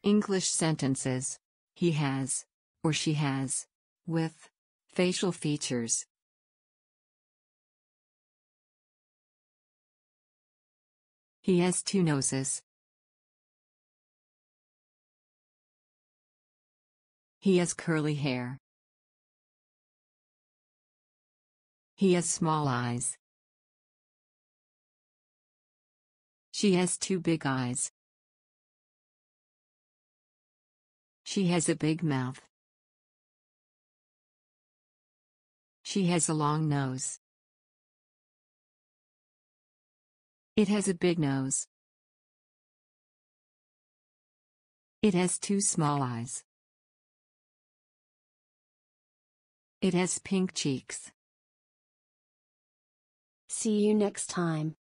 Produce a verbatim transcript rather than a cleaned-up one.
English sentences. He has, or she has, with facial features. He has two noses. He has curly hair. He has small eyes. She has two big eyes. She has a big mouth. She has a long nose. It has a big nose. It has two small eyes. It has pink cheeks. See you next time.